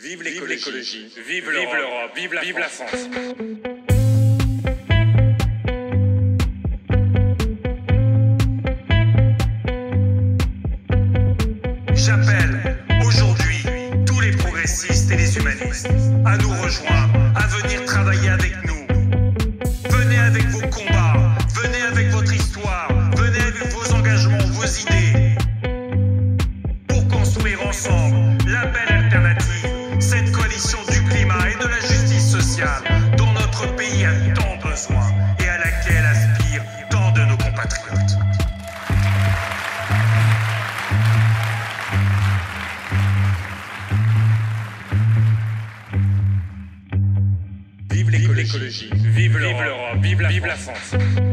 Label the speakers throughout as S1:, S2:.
S1: Vive l'écologie, vive l'Europe, vive la France.
S2: J'appelle aujourd'hui tous les progressistes et les humanistes à nous rejoindre, à venir travailler avec nous. Venez avec vos combats, venez avec votre histoire, venez avec vos engagements, vos idées, pour construire ensemble la belle alternative, cette coalition du climat et de la justice sociale dont notre pays a tant besoin et à laquelle aspirent tant de nos compatriotes.
S1: Vive l'écologie, vive l'Europe, vive la France.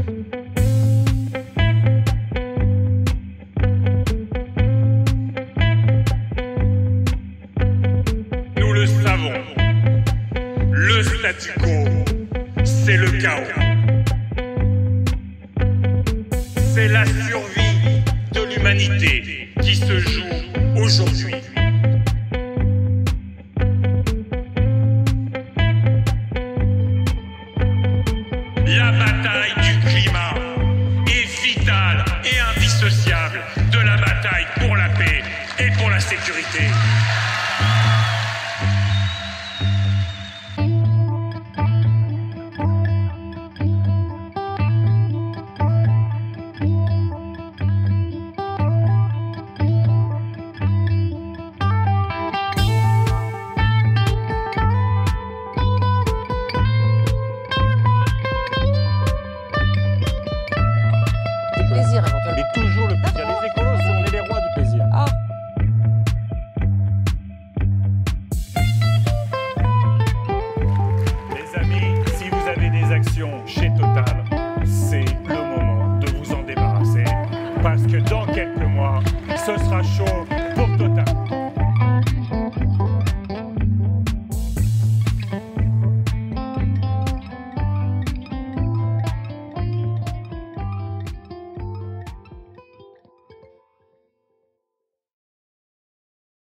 S1: Nous le savons, le statu quo, c'est le chaos. C'est la survie de l'humanité qui se joue aujourd'hui. La bataille du climat est vitale et indissociable de la bataille pour la paix et pour la sécurité.
S3: Plaisir éventuellement.
S4: Mais toujours le plaisir. Les écolos, on est les rois du plaisir.
S3: Ah,
S4: Les amis, si vous avez des actions chez Total, c'est le moment de vous en débarrasser. Parce que dans quelques mois, ce sera chaud